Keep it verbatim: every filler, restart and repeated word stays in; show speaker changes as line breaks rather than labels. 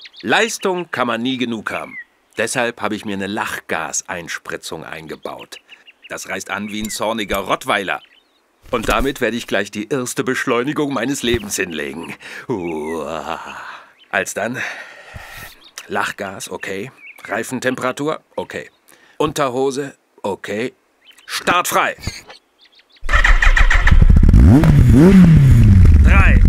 Leistung kann man nie genug haben. Deshalb habe ich mir eine Lachgaseinspritzung eingebaut. Das reißt an wie ein zorniger Rottweiler. Und damit werde ich gleich die erste Beschleunigung meines Lebens hinlegen. Uah. Alsdann, Lachgas, okay. Reifentemperatur, okay. Unterhose, okay. Startfrei. Drei.